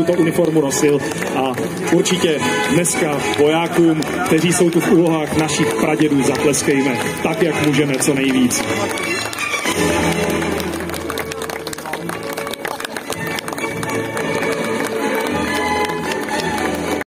tuto uniformu nosil a určitě dneska vojákům, kteří jsou tu v úlohách našich pradědů, zatleskejme tak, jak můžeme co nejvíc.